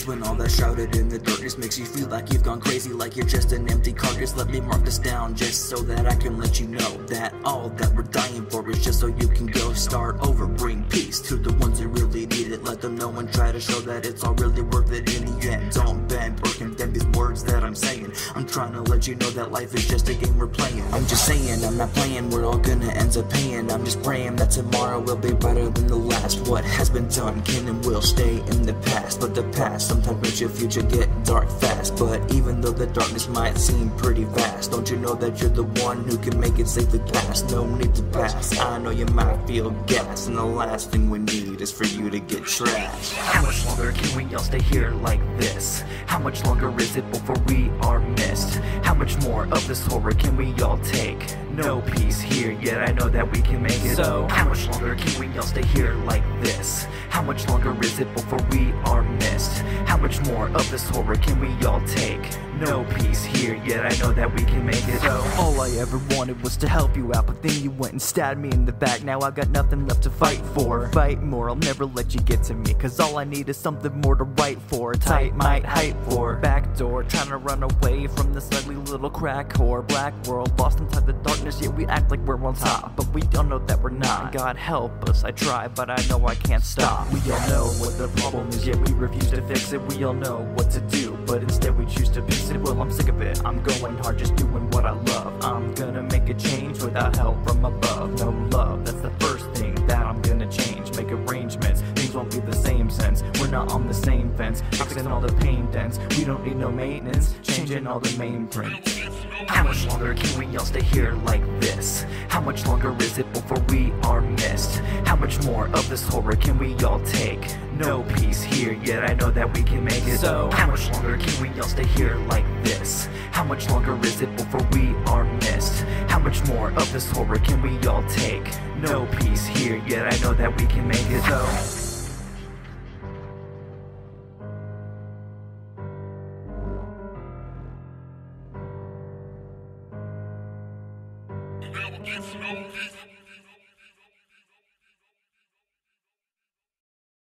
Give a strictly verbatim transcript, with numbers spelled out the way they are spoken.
is when all that shrouded in the darkness makes you feel like you've gone crazy, like you're just an empty carcass. Let me mark this down just so that I can let you know that all that we're dying for is just so you can go start over. Bring peace to the ones who really need it. Let them know and try to show that it's all really worth it in the end. Don't bend or condemn these words that I'm saying. I'm trying to let you know that life is just a game we're playing. I'm just saying, I'm not playing, we're all gonna end up paying. I'm just praying that tomorrow will be better than the last. What has been done can and will stay in the past, but the past sometimes makes your future get dark fast. But even though the darkness might seem pretty vast, don't you know that you're the one who can make it safely pass? No need to pass, I know you might feel gas, and the last thing we need is for you to get trashed. How much longer can we all stay here like this? How much longer is it before we are missed? How much more of this horror can we all take? No peace here, yet I know that we can make it. So, how much longer can we all stay here like this? How much longer is it before we are missed? How much more of this horror can we all take? No peace here, yet I know that we can make it. So, all I ever wanted was to help you out, but then you went and stabbed me in the back. Now I got nothing left to fight for. Fight more, I'll never let you get to me, cause all I need is something more to write for. Tight might hype for. Backdoor, trying to run away from this ugly little crack whore. Black world, lost inside the darkness, yet we act like we're on top, but we don't know that we're not. God help us, I try, but I know I can't stop. We all know what the problem is, yet we refuse to fix it. We all know what to do, but instead we choose to piece it. Well, I'm sick of it, I'm going hard, just doing what I love. I'm gonna make a change without help from above. No love, that's the first thing that I'm gonna change. Make arrangements, things won't be the same since we're not on the same fence. Fixing all the pain dents, we don't need no maintenance. Changing all the main prints. how much longer can we all stay here like this? How much longer is it before we are missed? How much more of this horror can we all take? No peace here, yet I know that we can make it. So, how much longer can we all stay here like this? How much longer is it before we are missed? How much more of this horror can we all take? No peace here, yet I know that we can make it. So, Never gets no peace.